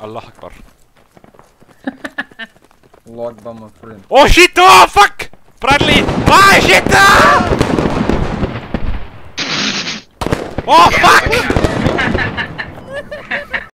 Allah Akbar. Allah Akbar, my friend. Oh shit! Oh fuck! Bradley! Ah shit! Ah! Oh fuck!